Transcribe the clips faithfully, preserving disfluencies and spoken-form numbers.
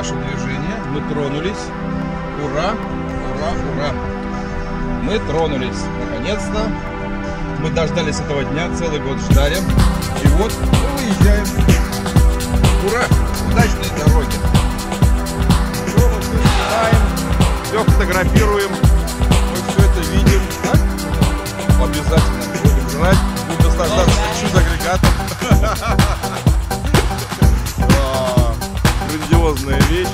наше движение. Мы тронулись. Ура, ура, ура. Мы тронулись. Наконец-то. Мы дождались этого дня, целый год ждали. И вот мы выезжаем. Ура! Удачной дороги. Все мы все снимаем, все фотографируем. Мы все это видим. Так? Обязательно будем жрать, будем наслаждаться чудо-агрегатом. Грандиозная вещь.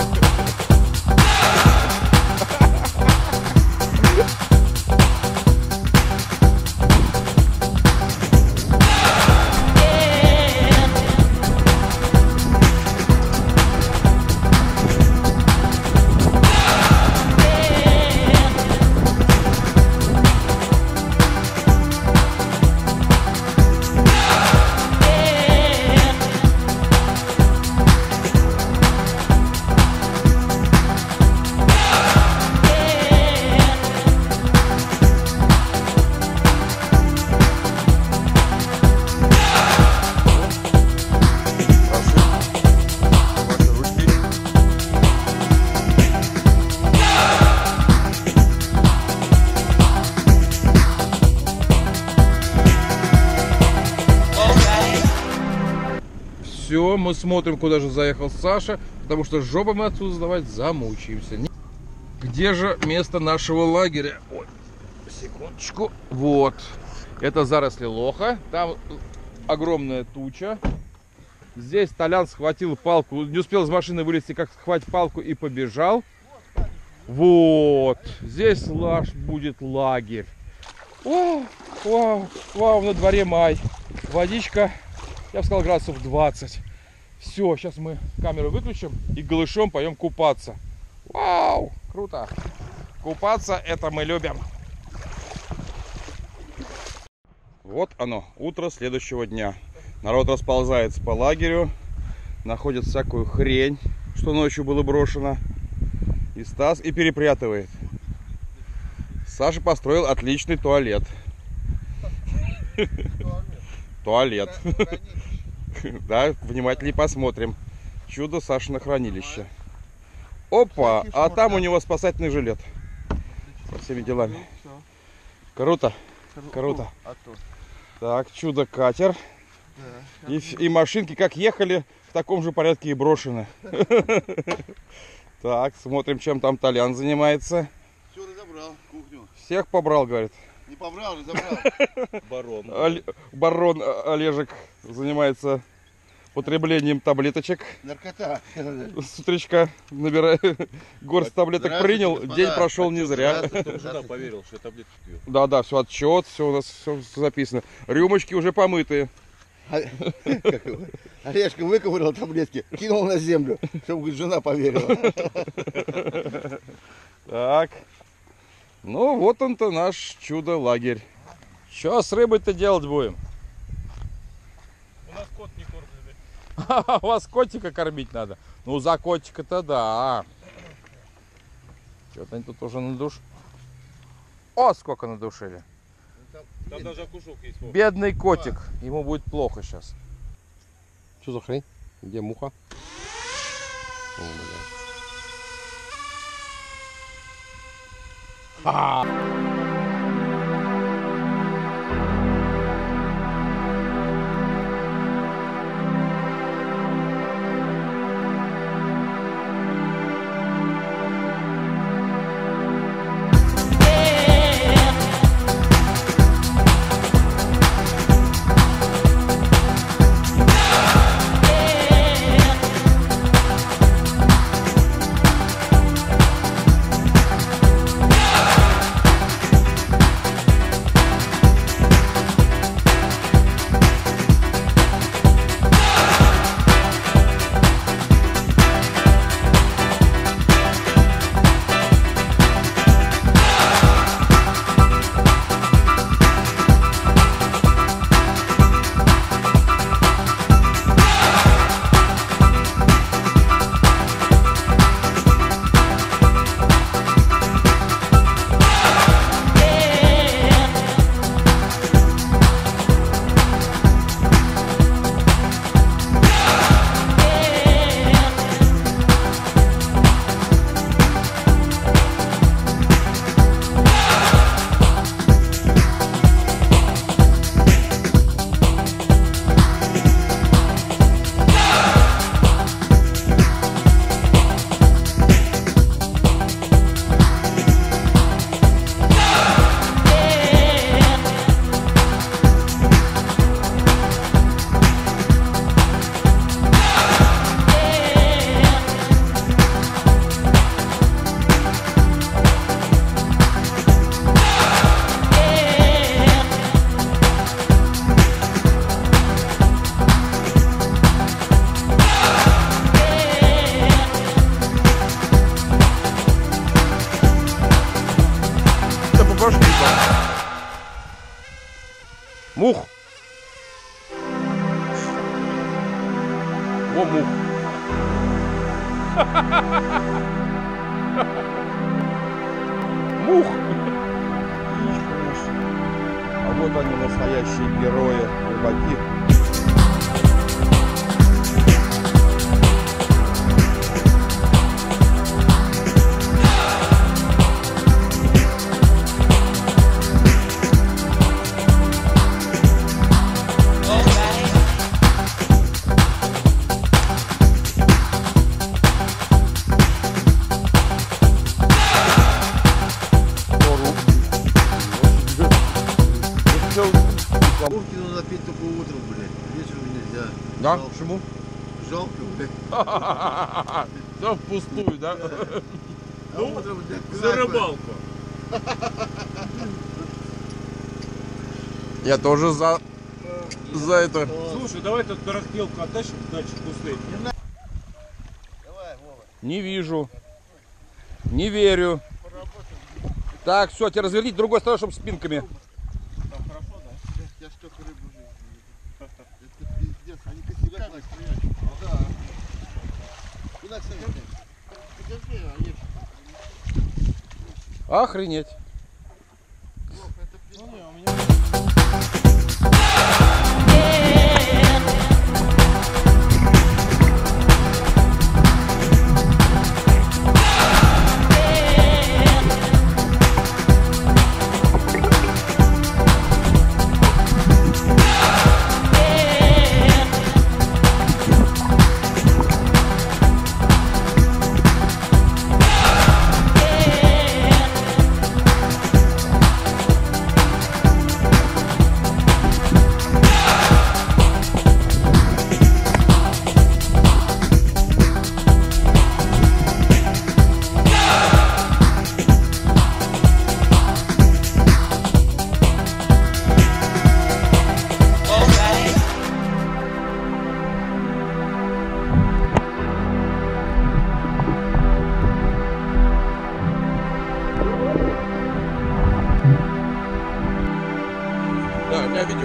Все, мы смотрим, куда же заехал Саша, потому что жопу мы отсюда сдавать замучаемся. Где же место нашего лагеря? Ой, секундочку. Вот. Это заросли лоха. Там огромная туча. Здесь Толян схватил палку. Не успел из машины вылезти, как схватить палку и побежал. Вот. Здесь наш будет лагерь. О, вау, вау, на дворе май. Водичка. Я бы сказал, градусов двадцать. Все, сейчас мы камеру выключим и голышом пойдем купаться. Вау, круто. Купаться это мы любим. Вот оно, утро следующего дня. Народ расползается по лагерю, находит всякую хрень, что ночью было брошено. И Стас и перепрятывает. Саша построил отличный туалет. Туалет. Да, внимательнее посмотрим. Чудо Сашино хранилище. Опа, а там у него спасательный жилет. Со всеми делами. Круто. Круто. Так, чудо-катер. И, и машинки как ехали, в таком же порядке и брошены. Так, смотрим, чем там Толян занимается. Все разобрал, кухню. Всех побрал, говорит. Не побрал, разобрал. Барон. Оль... Барон Олежек занимается потреблением таблеточек. Наркота. С утречка набирая горсть таблеток принял, господа. День прошел не зря. Жена поверил, что я таблетки пью. Да, да, все отчет, все у нас все записано. Рюмочки уже помытые. Олежка выковырял таблетки, кинул на землю, чтобы жена поверила. Так. Ну, вот он-то наш чудо-лагерь. Что с рыбой-то делать будем? У нас кот не кормленный. У вас котика кормить надо? Ну, за котика-то да. Что-то они тут уже надуш... О, сколько надушили. Там, там даже окушок есть. Бедный котик. Ему будет плохо сейчас. Что за хрень? Где муха? О, бля. А Мух. О, мух. Мух. А вот они, настоящие герои, рыбаки. Урки надо пить только утром, блядь. Вечером нельзя. Да? Жалко. Почему? Жалко, блядь. Все впустую, да? А утром, блядь, За рыбалку. Я тоже за, за это. Слушай, давай тут распилку оттащим, дальше пустые. Давай, Вова. Не вижу. Не верю. Так, все, теперь разверните другой стороной, чтобы спинками. Там хорошо, да? Я ж только рыбу не вижу. Это пиздец, они косяками стоят. Ну да. Куда стоять? Подержи, а ешь. Охренеть. Вов, это пиздец. Ну, не, у меня... Да, у меня видео.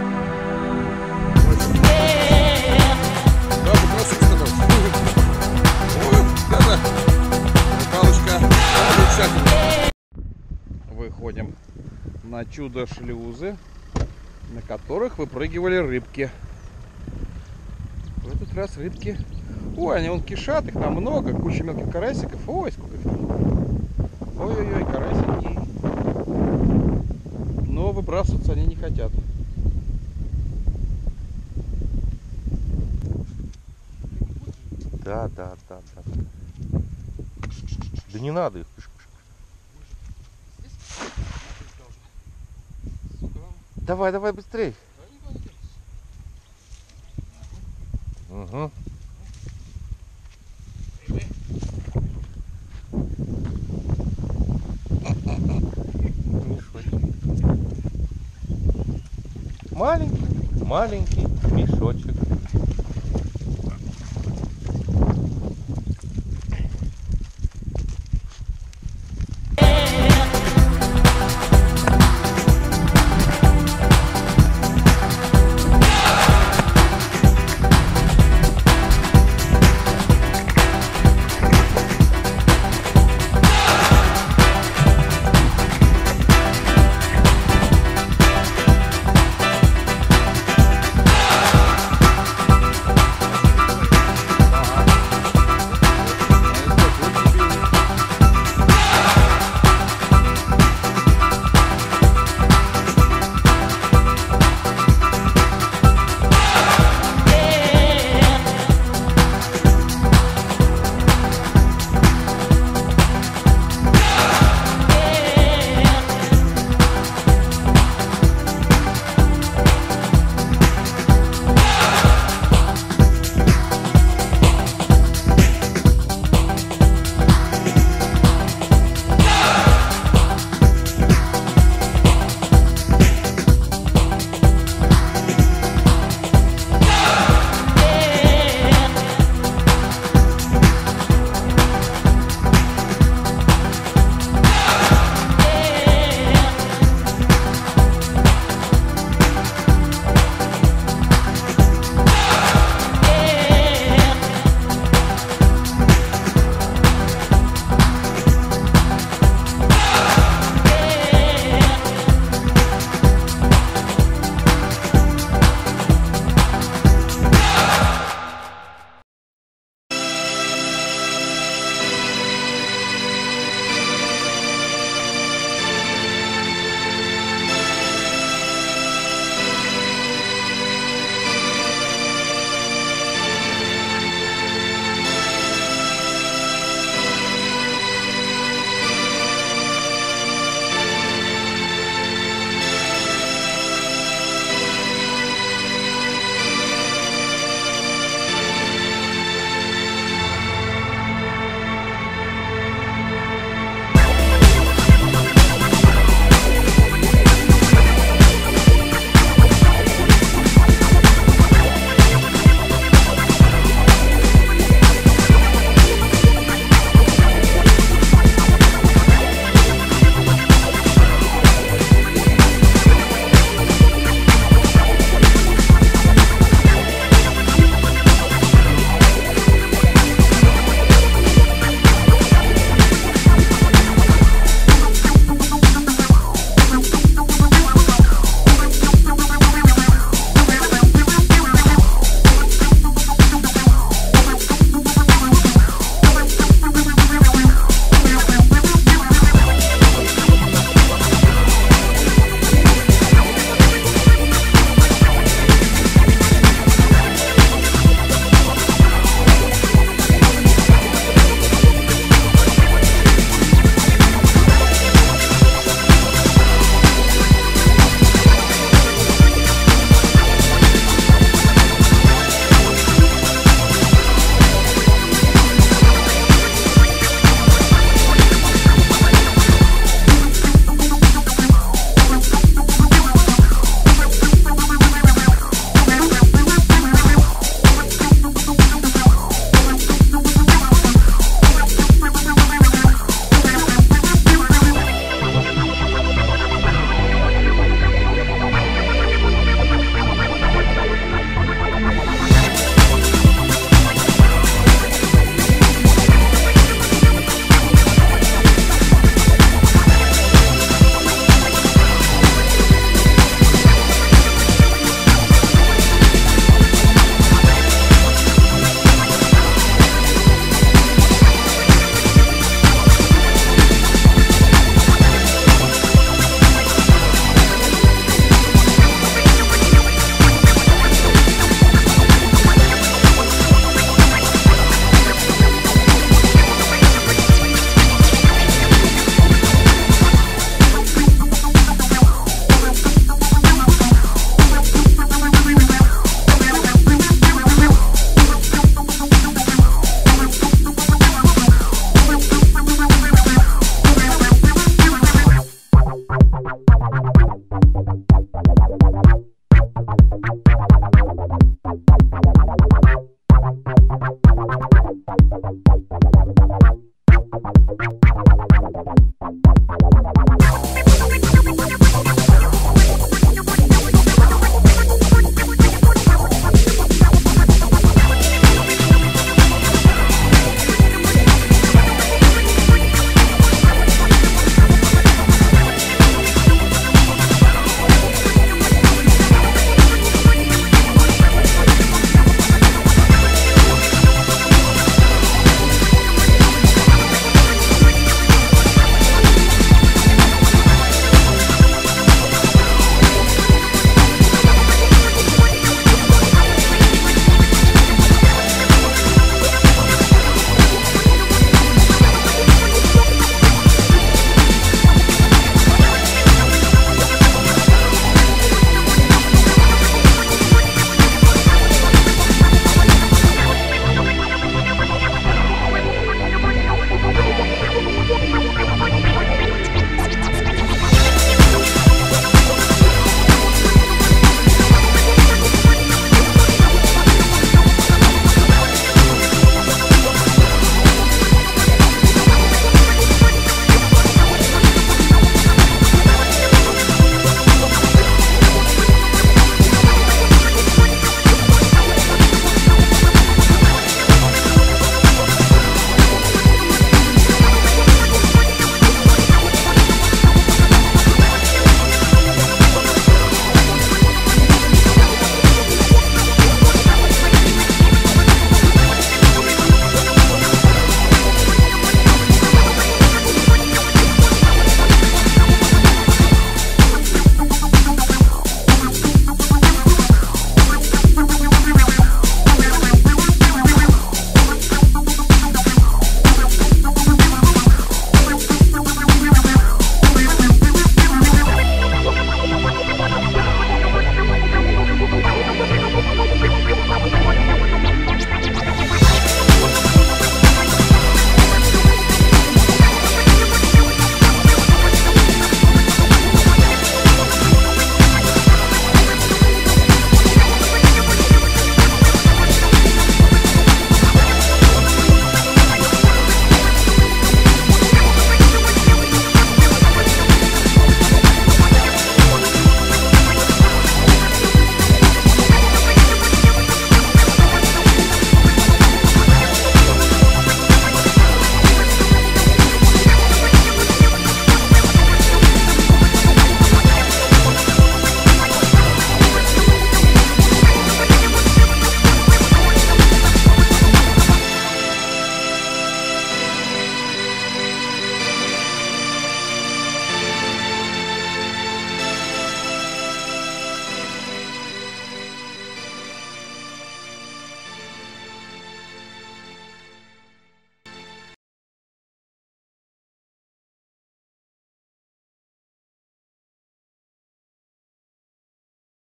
Да, попрошу сказать. Ой, да-да. Палочка. Замечательно. Выходим на чудо-шлюзы, на которых выпрыгивали рыбки. В этот раз рыбки... Ой, они вон кишат, их там много, куча мелких карасиков. Ой, сколько их там. Ой-ой-ой, карасики. Но выбрасываться они не хотят. Да, да, да, да. Да не надо их. Давай, давай быстрей. Угу. Маленький, маленький мешочек.